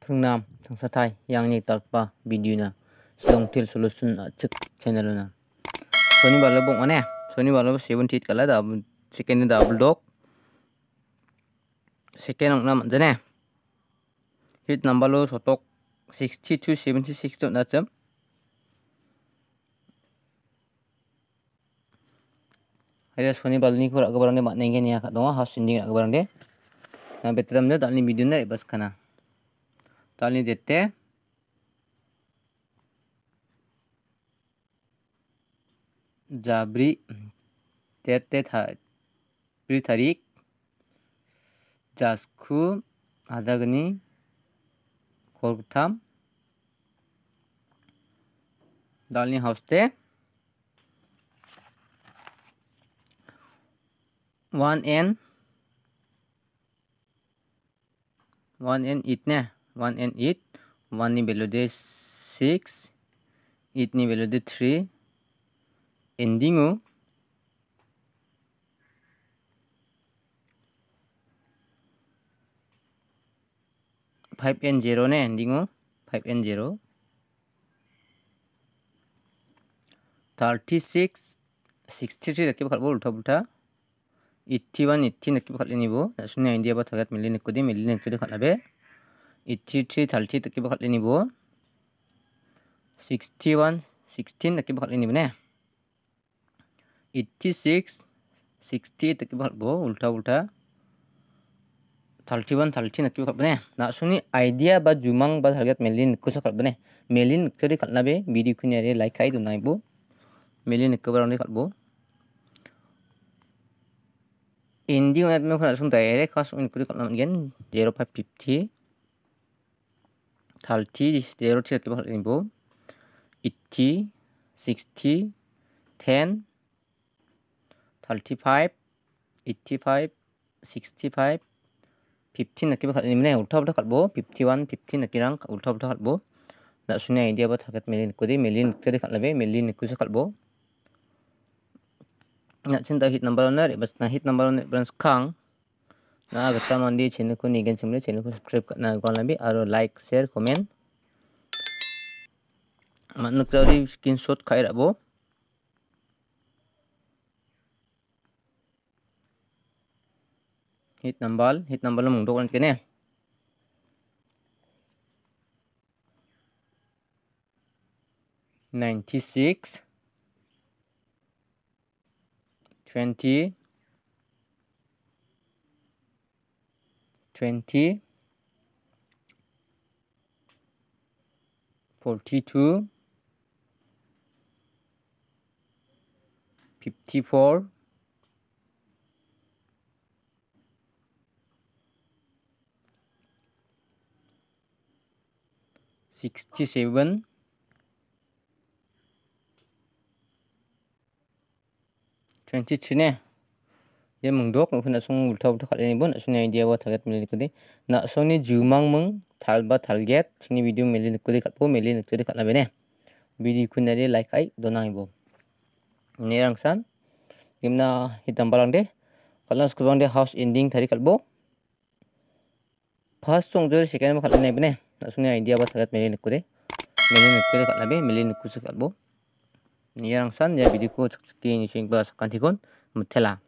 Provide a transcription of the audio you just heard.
Phungnam thangsathai yang ni talpa video na Shillong teer sulotion A.chik channel na Sony balo bong ane Sony balo 70 kala da second double dog second ang naman dyan hit number lo sotok 60 to 76 to na cham Ada Sony balo ni ko agabarang de makna ngen ya ka donga house ending agabarang de na betram de dalni video na bas kana dalni dette Jabri tete Jabri tarik Jasku adagni kortam dalni house te 1n 8 ne 1n 8 1 ni value de 6 8 ni value de 3 ending 5n 0 ne ending 5n 0 36 63 rakib khalbo ulta ulta 81 18 rakib khalni bo nasuni idea ba thagat milin kodi milin kodi khalabe 83 30 rakib khalni bo 61 16 rakib khalni ne 86 60 rakib khalbo ulta ulta 31 30 rakib khalbane nasuni idea ba jumang ba thagat milin kusa khalbane milin kodi khalnabe video kuni are like ai dunai bo milin kabarang de khalbo ending at no khana sung direct khas un kuri khalnam gen 0550 30 0 thik ke khal bo 80 60 10 35 85 65 15 nakib khal ni ne ulta ulta khalbo 51 15 nakirang ulta ulta khalbo da sunya idea ba thagat milin kodi milin kodi khalnabe milin kusa khalbo na cinta hit number na bas na hit number na branch khang na gata mandi channel ko nigen chimle channel ko subscribe na gon labi aro like share comment manuk tari screenshot khai rabo hit number lo mung dokon kene 96 20 20 42 54 67 23 ne ye mungdok khuna sung ulta ulta khalni bon asuni idea wa thagat milin kodi na soni jumang mung thalba thalget sini video milin kodi khatpo milin kodi khatna bene video kunari like ai donai bo nerang san gimna hitam balang de kalas kubang de house ending thari khalbo first song jor second ma khatna bene asuni idea wa thagat milin kodi milin kodi khatna be milin kusu khatbo nerang san ya video ko chakki ni sing ba sakantikon mutela